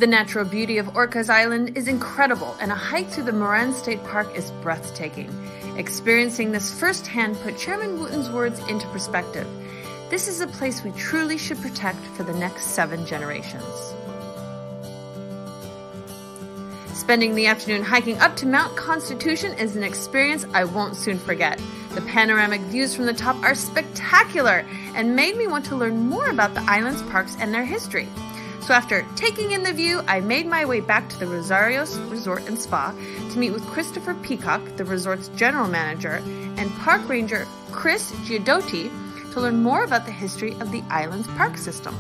The natural beauty of Orcas Island is incredible, and a hike through the Moran State Park is breathtaking. Experiencing this firsthand put Chairman Wooten's words into perspective. This is a place we truly should protect for the next 7 generations. Spending the afternoon hiking up to Mount Constitution is an experience I won't soon forget. The panoramic views from the top are spectacular and made me want to learn more about the island's parks and their history. So after taking in the view, I made my way back to the Rosario's Resort and Spa to meet with Christopher Peacock, the resort's general manager, and park ranger Chris Guidotti to learn more about the history of the island's park system.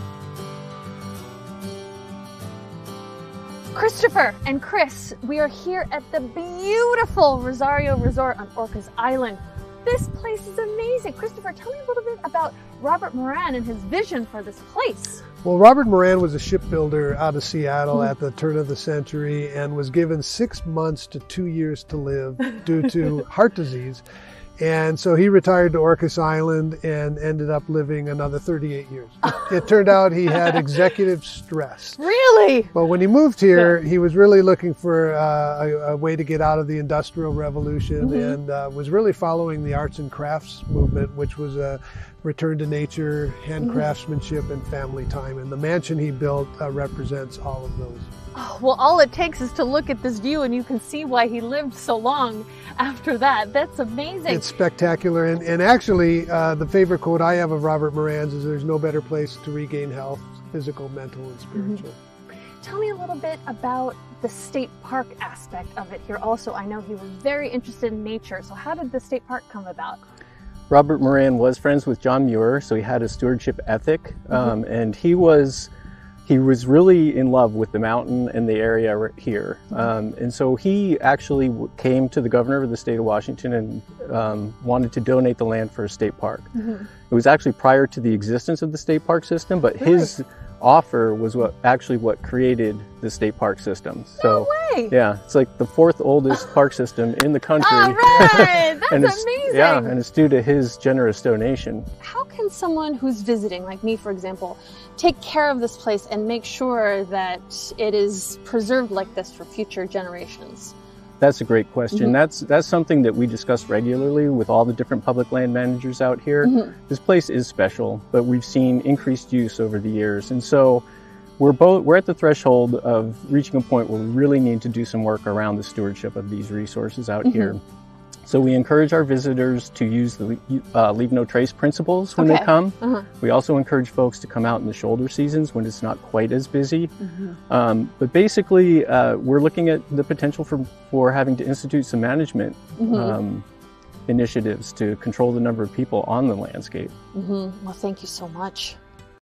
Christopher and Chris, we are here at the beautiful Rosario Resort on Orcas Island. This place is amazing. Christopher, tell me a little bit about Robert Moran and his vision for this place. Well, Robert Moran was a shipbuilder out of Seattle at the turn of the century and was given 6 months to 2 years to live due to heart disease. And so he retired to Orcas Island and ended up living another 38 years. It turned out he had executive stress. Really? But when he moved here, he was really looking for a way to get out of the Industrial Revolution and was really following the arts and crafts movement, which was a return to nature, hand craftsmanship, and family time. And the mansion he built represents all of those. Oh, well, all it takes is to look at this view and you can see why he lived so long after that. That's amazing. It's spectacular. And actually, the favorite quote I have of Robert Moran's is there's no better place to regain health, physical, mental, and spiritual. Tell me a little bit about the state park aspect of it here also. I know he was very interested in nature. So how did the state park come about? Robert Moran was friends with John Muir, so he had a stewardship ethic, and he was really in love with the mountain and the area right here. And so he actually came to the governor of the state of Washington and wanted to donate the land for a state park. It was actually prior to the existence of the state park system, but his offer was what created the state park system. So, no way! Yeah, it's like the 4th oldest park system in the country. All right! That's amazing! Yeah, and it's due to his generous donation. How can someone who's visiting, like me for example, take care of this place and make sure that it is preserved like this for future generations? That's a great question. That's something that we discuss regularly with all the different public land managers out here. This place is special, but we've seen increased use over the years. And so we're at the threshold of reaching a point where we really need to do some work around the stewardship of these resources out here. So we encourage our visitors to use the leave no trace principles when they come. We also encourage folks to come out in the shoulder seasons when it's not quite as busy. But basically, we're looking at the potential for having to institute some management initiatives to control the number of people on the landscape. Well, thank you so much.